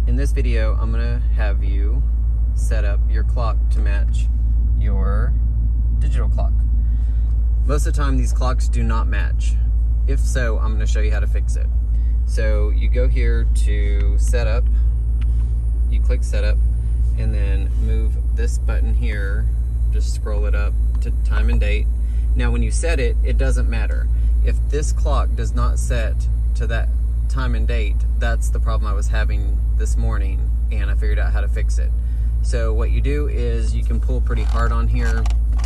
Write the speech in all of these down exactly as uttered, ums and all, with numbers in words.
In this video, I'm gonna have you set up your clock to match your digital clock. Most of the time, these clocks do not match. If so, I'm gonna show you how to fix it. So you go here to setup, you click setup, and then move this button here, just scroll it up to time and date. Now when you set it, it doesn't matter. If this clock does not set to that time and date, that's the problem I was having this morning, and I figured out how to fix it. So what you do is you can pull pretty hard on here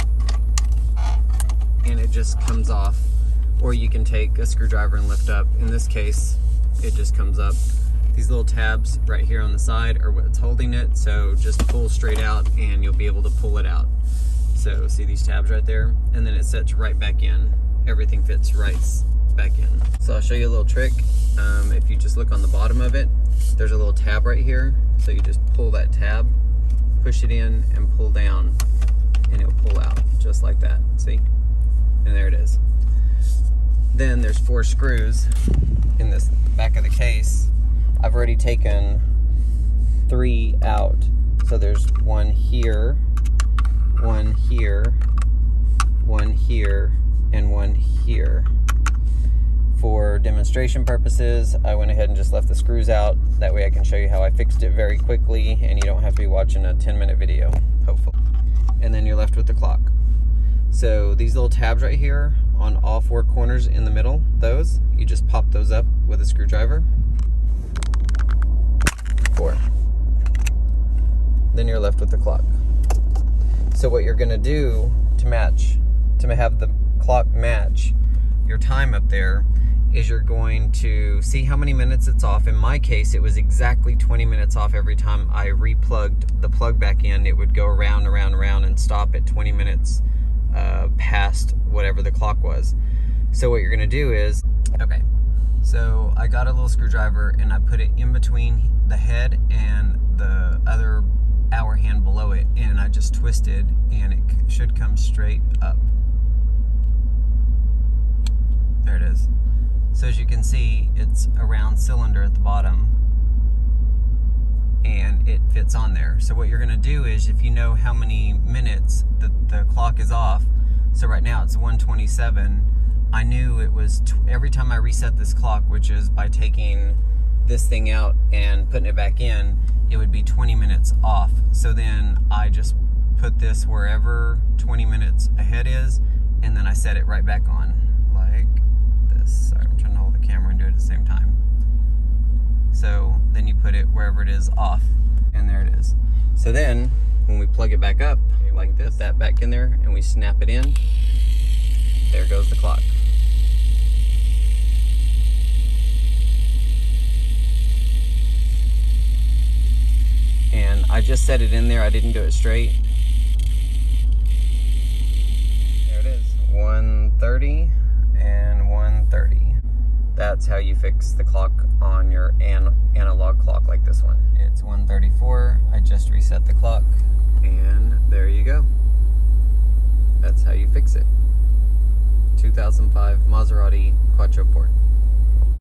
and it just comes off, or you can take a screwdriver and lift up. In this case, it just comes up. These little tabs right here on the side are what's holding it, so just pull straight out and you'll be able to pull it out. So see these tabs right there? And then it sets right back in. Everything fits right back in. So I'll show you a little trick. Um, if you just look on the bottom of it, there's a little tab right here. So you just pull that tab, push it in and pull down, and it'll pull out just like that, see? And there it is. Then there's four screws in this back of the case. I've already taken three out. So there's one here, one here, one here, and one here. For demonstration purposes, I went ahead and just left the screws out. That way I can show you how I fixed it very quickly and you don't have to be watching a ten minute video, hopefully. And then you're left with the clock. So these little tabs right here on all four corners in the middle, those, you just pop those up with a screwdriver. Four. Then you're left with the clock. So what you're gonna do to match, to have the clock match your time up there, is you're going to see how many minutes it's off. In my case, it was exactly twenty minutes off every time I replugged the plug back in. It would go around, around, around and stop at twenty minutes uh, past whatever the clock was. So what you're gonna do is, okay, so I got a little screwdriver and I put it in between the head and the other hour hand below it, and I just twisted and it should come straight up. There it is. So as you can see, it's a round cylinder at the bottom and it fits on there. So what you're gonna do is, if you know how many minutes the, the clock is off, so right now it's one twenty-seven, I knew it was, t every time I reset this clock, which is by taking this thing out and putting it back in, it would be twenty minutes off. So then I just put this wherever twenty minutes ahead is, and then I set it right back on, like this. Sorry, I'm trying to hold the camera and do it at the same time. So then you put it wherever it is off, and there it is. So then when we plug it back up, like this, put that back in there, and we snap it in, there goes the clock. And I just set it in there, I didn't do it straight. There it is, one thirty and one thirty. That's how you fix the clock on your an analog clock like this one. It's one thirty-four, I just reset the clock, and there you go. That's how you fix it. two thousand five Maserati Quattroporte.